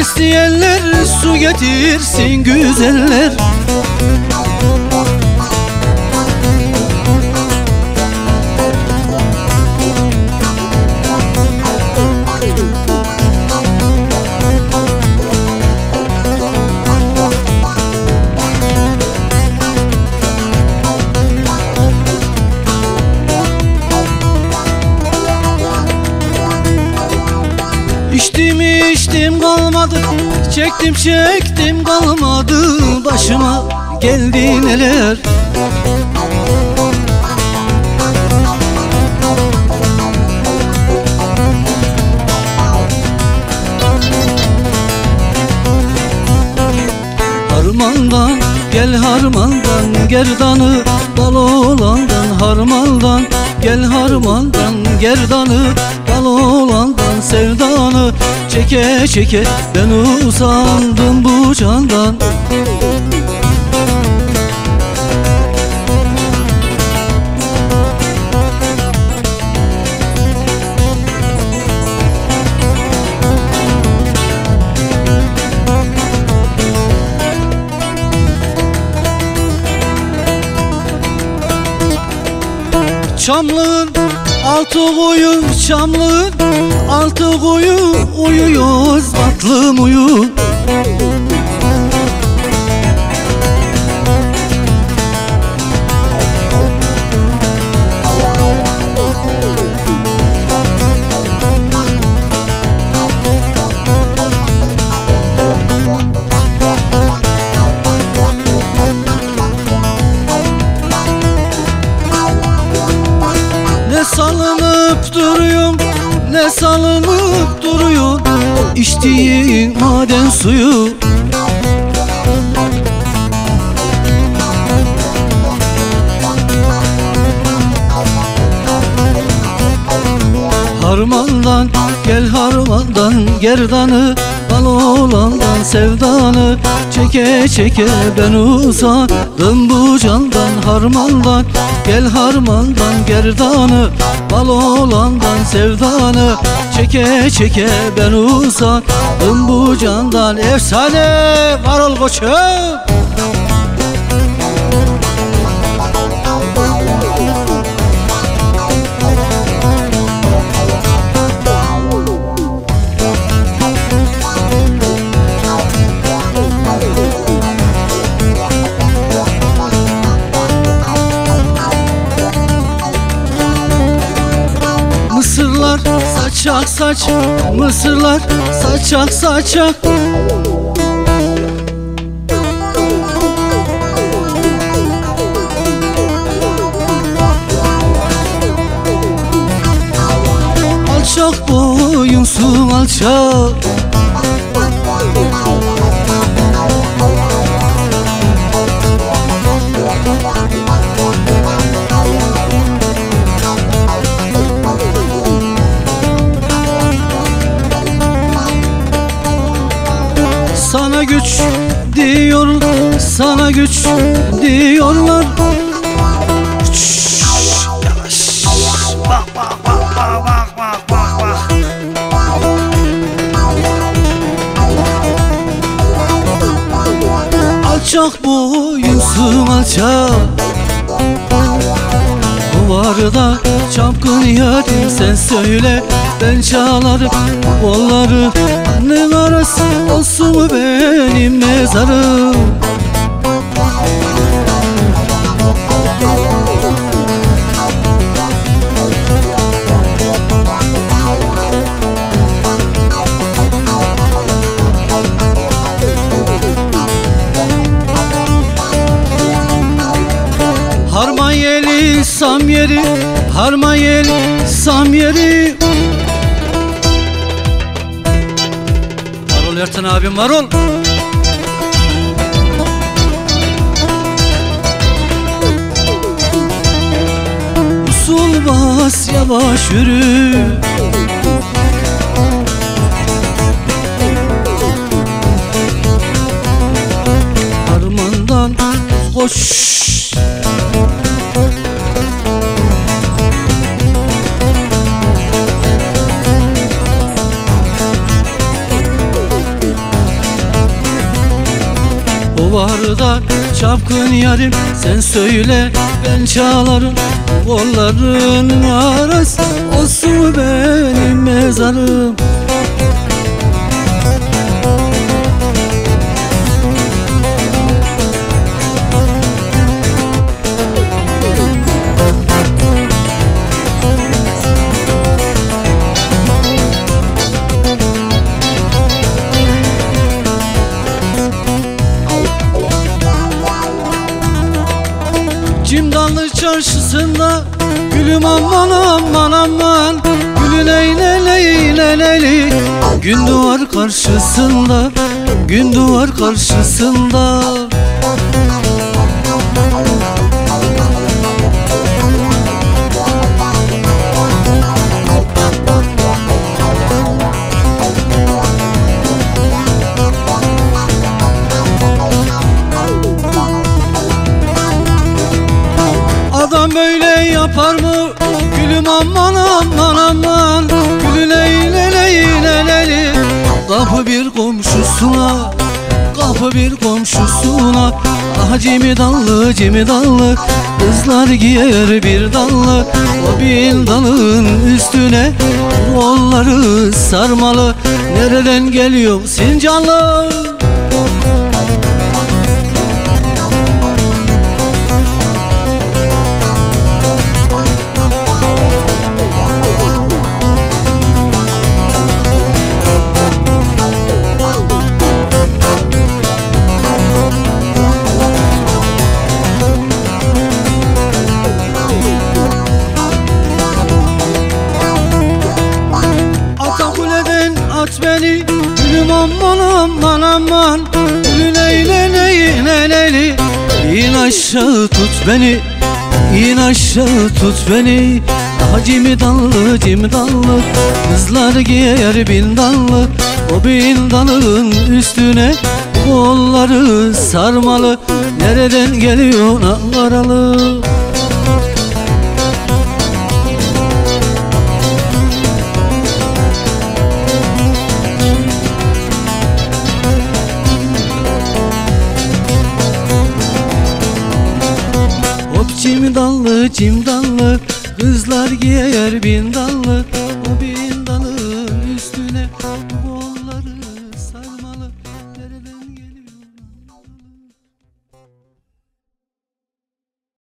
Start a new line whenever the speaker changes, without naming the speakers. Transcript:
İsteyenler su getirsin güzeller. İçtim kalmadı, çektim kalmadı, başıma geldi neler. Harmandan gel harmandan, gerdanı bal olandan. Harmandan gel harmandan, gerdanı bal olandan. Sevdanı çeke çeke ben usandım bu candan. Çamlığın altı koyu, çamlığın altı koyu, uyuyoruz tatlım uyu. Ne salınıp duruyorum, ne salınıp duruyor içtiğin maden suyu. Harmandan gel harmandan, gerdanı bal olandan. Sevdanı çeke çeke ben usandım bu candan. Harmandan gel harmandan, gerdanı bal olandan. Sevdanı çeke çeke ben usandım bu candan. Efsane var ol koçum. Mısırlar saçak saç, mısırlar saçak saçak. Alçak boyunsun alçak. Sana güç diyor, sana güç diyorlar. Yavaş. Bak bak bak bak bak bak bak bak. Alçak boyunsun alçak. Duvarda çapkın yarim, sen söyle ben çalarım kolları. Annen arası olsun mu benim mezarım? Harmayeli Samyeri, Harmayeli Samyeri. Var ol Ertan abim, var ol. Usul bas yavaş yürü. Harmandan koş.
Baharda çapkın yarim sen söyle ben çalarım. Kolların arası olsun benim mezarım. Cimdanlı çarşısında gülüm aman aman aman, gülün eyleleyli. Gün duvar karşısında, gün duvar karşısında. Adam böyle yapar mı gülüm aman aman aman, gülün eyleleyli. Kapı bir komşusuna, kapı bir komşusuna. Ah cimi dallı kızlar giyer bir dallı. O bin dalın üstüne kolları sarmalı. Nereden geliyor Sincanlı? At beni gülüm aman aman aman, gülün eyleleyli. İn aşağı tut beni, in aşağı tut beni. Ah cimi dallı kızlar giyer bin dallı. O bin dalın üstüne kolları sarmalı. Nereden geliyor Ankaralı? Cim dallı kızlar giyer bin dallı.